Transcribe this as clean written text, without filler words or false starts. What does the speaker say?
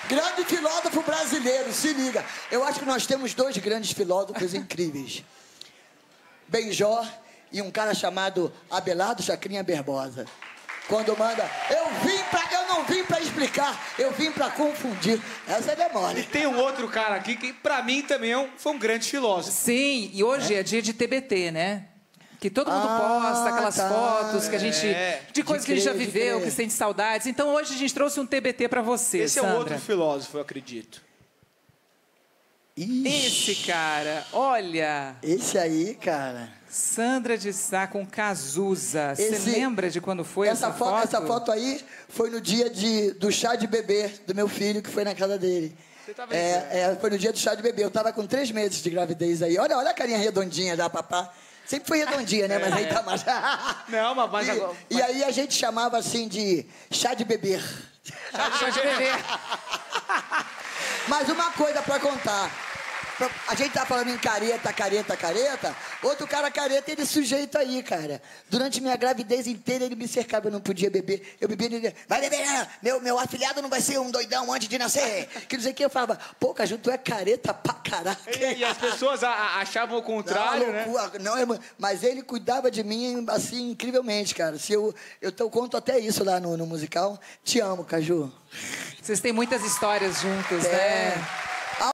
Grande filósofo brasileiro, se liga. Eu acho que nós temos dois grandes filósofos incríveis. Benjó e um cara chamado Abelardo Chacrinha Barbosa. Quando manda, eu não vim pra explicar, eu vim pra confundir. Essa é mole. E tem um outro cara aqui que, pra mim, também foi um grande filósofo. Sim, e hoje é dia de TBT, né? Que todo mundo posta aquelas fotos que a gente... De coisas que a gente já viveu, que sente saudades. Então, hoje a gente trouxe um TBT pra você, Esse Sandra. é um outro filósofo, eu acredito. Esse cara, olha... Esse aí, cara... Sandra de Sá com Cazuza. Você lembra de quando foi essa foto? Essa foto aí foi no dia do chá de bebê do meu filho, que foi na casa dele. Você tava foi no dia do chá de bebê. Eu tava com 3 meses de gravidez aí. Olha a carinha redondinha da papá. Sempre foi redondinha, né? Mas aí tá mais... Não, mas agora... E aí a gente chamava assim de chá de bebê. Chá de bebê. Mas uma coisa pra contar. A gente tá falando em careta. Outro cara careta, ele sujeito aí, cara. Durante minha gravidez inteira, ele me cercava, eu não podia beber. Eu bebia, ele dizia, vai beber, meu afilhado não vai ser um doidão antes de nascer. Que não sei o que. Eu falava, pô, Caju, tu é careta pra caraca. E as pessoas achavam o contrário, né? Não, mas ele cuidava de mim, assim, incrivelmente, cara. Eu conto até isso lá no musical. Te amo, Caju. Vocês têm muitas histórias juntos, né?